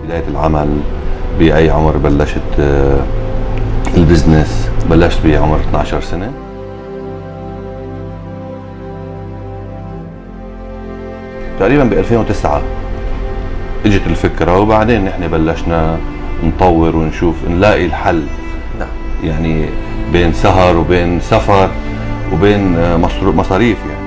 بداية العمل بأي عمر بلشت البزنس؟ بلشت بعمر 12 سنة. تقريبا ب 2009 اجت الفكرة، وبعدين نحن بلشنا نطور ونشوف نلاقي الحل. نعم. يعني بين سهر وبين سفر وبين مصاريف يعني.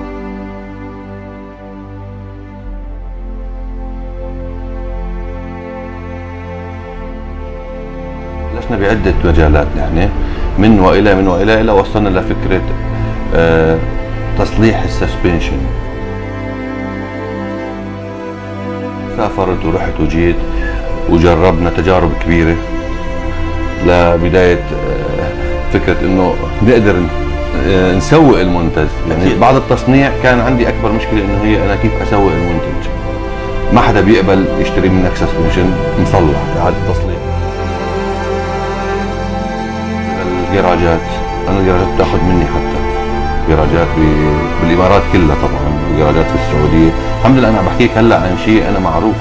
بلشنا بعدة مجالات نحن، من وإلى إلى وصلنا لفكرة تصليح السسبنشن. سافرت ورحت وجيت وجربنا تجارب كبيرة لبداية فكرة انه نقدر نسوق المنتج. يعني بعد التصنيع كان عندي اكبر مشكلة انه هي انا كيف اسوق المنتج. ما حدا بيقبل يشتري منك سسبنشن مصلح اعادة تصليح. الجراجات، انا الجراجات بتاخذ مني، حتى جراجات بالامارات كلها طبعا، وجراجات في السعودية. الحمد لله انا عم بحكيك هلا عن شيء انا معروف.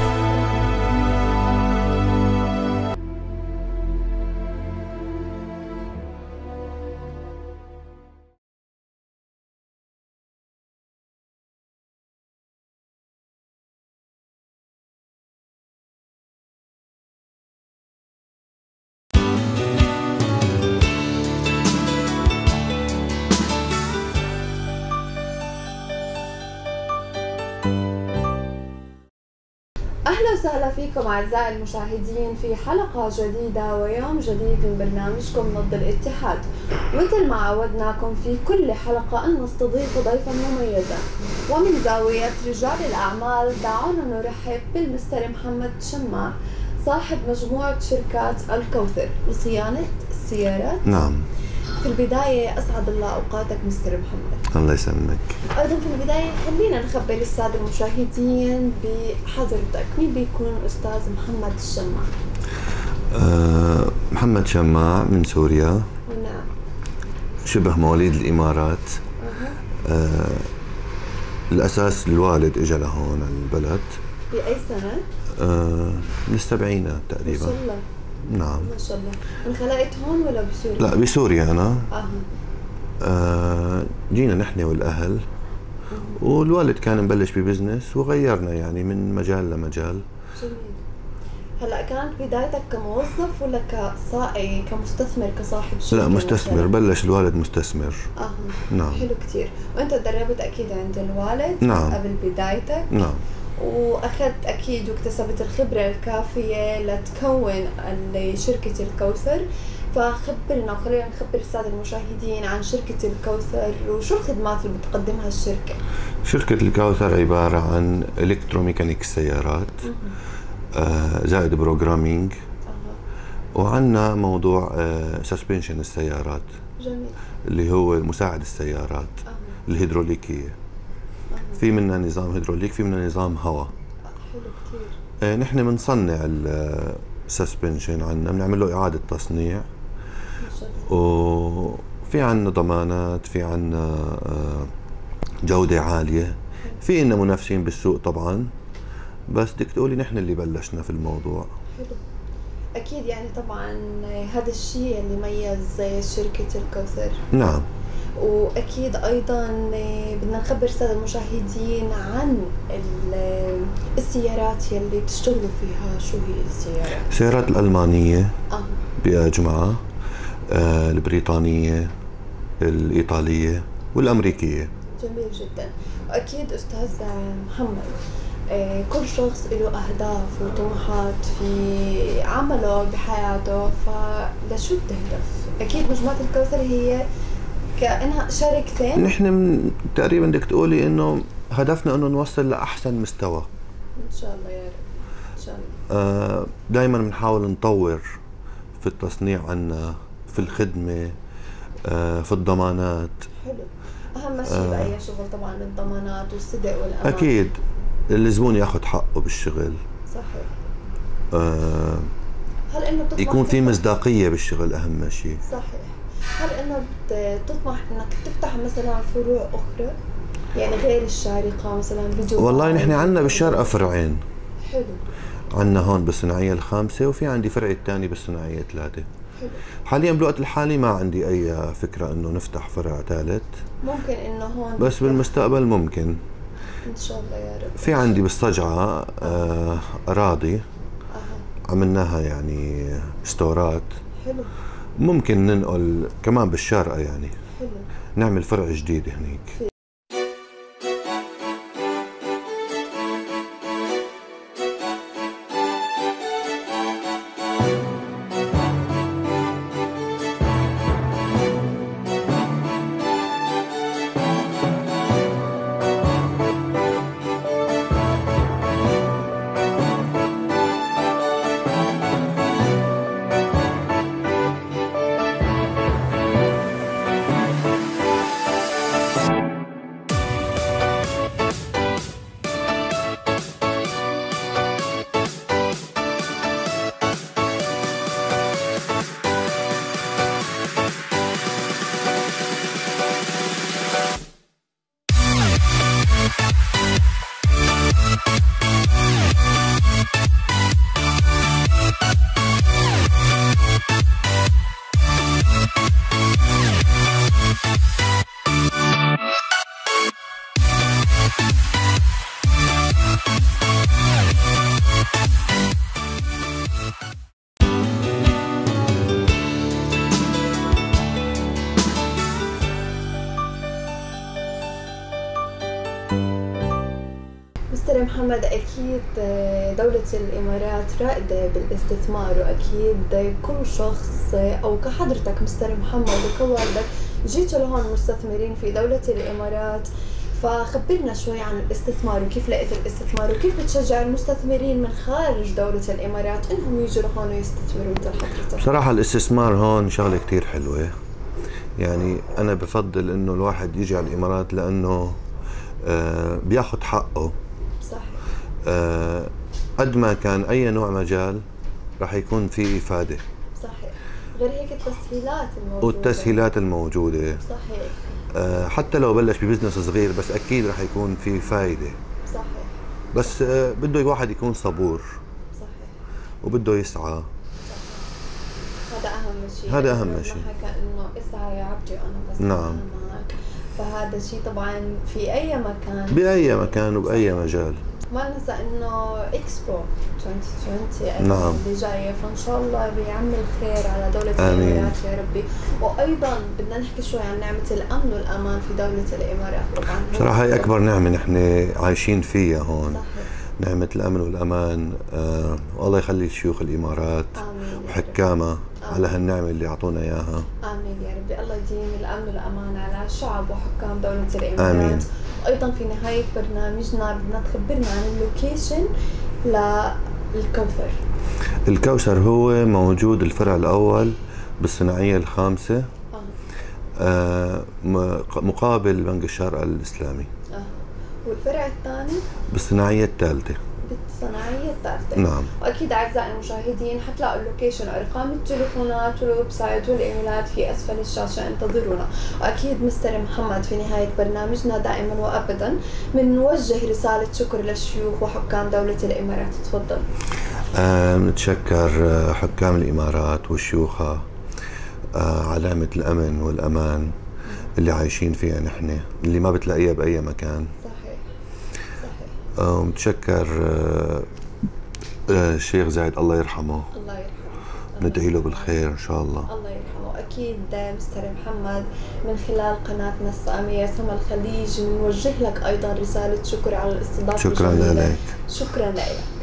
أهلا وسهلا فيكم أعزائي المشاهدين في حلقة جديدة ويوم جديد من برنامجكم نبض الاتحاد. مثل ما عودناكم في كل حلقة أن نستضيف ضيفا مميزا، ومن زاوية رجال الأعمال دعونا نرحب بالمستر محمد شماع، صاحب مجموعة شركات الكوثر لصيانة السيارات. نعم. في البداية أسعد الله أوقاتك مستر محمد. الله يسلمك. أيضا في البداية خلينا نخبر السادة المشاهدين بحضرتك، مين بيكون أستاذ محمد الشماع؟ محمد شماع من سوريا. نعم. شبه مواليد الإمارات. الأساس الوالد إجا لهون على البلد. بأي سنة؟ من السبعينات تقريبا. ما شاء الله. نعم. ما شاء الله. انخلقت هون ولا بسوريا؟ لا، بسوريا أنا. جينا نحن والأهل، والوالد كان مبلش ببزنس وغيرنا يعني من مجال لمجال. جميل. هلا كانت بدايتك كموظف ولا كمستثمر كصاحب شركة؟ لا، مستثمر مثلاً. بلش الوالد مستثمر. نعم. حلو كثير. وأنت تدربت أكيد عند الوالد. نعم. قبل بدايتك. نعم. واخذت اكيد واكتسبت الخبره الكافيه لتكون شركه الكوثر. فخبرنا وخلينا نخبر الساده المشاهدين عن شركه الكوثر وشو الخدمات اللي بتقدمها الشركه. شركه الكوثر عباره عن الكتروميكانيك سيارات، زائد بروجرامينج، وعندنا موضوع سسبنشن السيارات. جميل. اللي هو مساعد السيارات الهيدروليكيه. في منا نظام هيدروليك، في منا نظام هواء. حلو كثير. نحن بنصنع السسبنشن، عندنا بنعمل له اعاده تصنيع، وفي عندنا ضمانات، في عندنا جوده عاليه، في عندنا منافسين بالسوق طبعا، بس بدك تقولي نحن اللي بلشنا في الموضوع. حلو. اكيد يعني طبعا هذا الشيء اللي ميز شركه الكوثر. نعم. واكيد ايضا بدنا نخبر الساده المشاهدين عن السيارات يلي بتشتغلوا فيها. شو هي السيارات؟ السيارات الالمانيه باجمعها، البريطانيه، الايطاليه والامريكيه. جميل جدا. واكيد استاذ محمد، كل شخص له اهداف وطموحات في عمله بحياته، فلشو بتهدف؟ اكيد مجموعه الكوثر هي كأنها شركتين. نحن تقريبا بدك تقولي انه هدفنا انه نوصل لاحسن مستوى ان شاء الله يا رب. ان شاء الله. دائما بنحاول نطور في التصنيع عنا، في الخدمه، في الضمانات. حلو. اهم شيء باي شغل طبعا الضمانات والصدق والامان. اكيد الزبون ياخذ حقه بالشغل. صحيح. هل انه يكون في مصداقيه بالشغل اهم شيء. صحيح. هل انه بتطمح انك تفتح مثلا فروع اخرى يعني غير الشارقه مثلا بجوا؟ والله نحن عندنا بالشارقه فرعين. حلو. عندنا هون بالصناعية الخامسة، وفي عندي فرع الثاني بالصناعية 3. حاليا بالوقت الحالي ما عندي أي فكرة إنه نفتح فرع ثالث. ممكن إنه هون بس بالمستقبل ممكن إن شاء الله يا رب. في عندي بالصجعة أراضي عملناها يعني ستورات. حلو. ممكن ننقل كمان بالشارقة يعني. حلو. نعمل فرع جديد هنيك. مستر محمد، أكيد دولة الإمارات رائدة بالاستثمار، وأكيد كل شخص أو كحضرتك مستر محمد وكوالدك جيتوا لهون مستثمرين في دولة الإمارات، فخبرنا شوي عن الاستثمار وكيف لقيت الاستثمار وكيف بتشجع المستثمرين من خارج دولة الإمارات إنهم يجوا لهون ويستثمروا مثل حضرتك. بصراحة الاستثمار هون شغلة كتير حلوة، يعني أنا بفضل إنه الواحد يجي على الإمارات لأنه بياخد حقه. صحيح. قد ما كان أي نوع مجال رح يكون فيه إفادة. صحيح. غير هيك التسهيلات الموجودة. والتسهيلات الموجودة. صحيح. حتى لو بلش ببزنس صغير بس أكيد رح يكون فيه فايدة. صحيح. بس بده الواحد يكون صبور. صحيح. وبده يسعى. هذا أهم شيء. هذا أهم شيء. حكى إنه اسعى يا عبدي أنا بس. نعم. معك. فهذا الشيء طبعا في أي مكان. بأي مكان وبأي مجال. ما ننسى إنه إكسبو 2020 نعم. اللي جاية، فإن شاء الله بيعمل خير على دولة الإمارات يا ربي. وأيضا بدنا نحكي شوي عن نعمة الأمن والأمان في دولة الإمارات. طبعا بصراحة هي أكبر نعمة نحن عايشين فيها هون. صحيح. نعمة الأمن والأمان. والله يخلي شيوخ الإمارات وحكامها على هالنعمة اللي أعطونا إياها. آمين يا ربي. الله يديم الأمن والأمان على شعب وحكام دولة الإمارات. آمين. وأيضا في نهاية برنامجنا بدنا تخبرنا عن اللوكيشن للكوثر. الكوثر هو موجود الفرع الأول بالصناعية الخامسة. مقابل بنك الشارقة الإسلامي. والفرع الثاني بالصناعية الثالثة. بالصناعية الثالثة. نعم. وأكيد أعزائي المشاهدين حتلاقوا اللوكيشن وأرقام التليفونات والويب سايت والإيميلات في أسفل الشاشة، انتظرونا. وأكيد مستر محمد في نهاية برنامجنا دائما وأبدا بنوجه رسالة شكر للشيوخ وحكام دولة الإمارات. تفضل. نتشكر حكام الإمارات وشيوخها، علامة الأمن والأمان اللي عايشين فيها نحن، اللي ما بتلاقيها بأي مكان. صحيح. متشكر الشيخ زايد الله يرحمه. الله يرحمه. ندعي له بالخير إن شاء الله. الله يرحمه. أكيد مستر محمد من خلال قناتنا السامية سما الخليج بنوجه لك أيضا رسالة شكر على الاستضافة. شكرا لك. شكرا لك.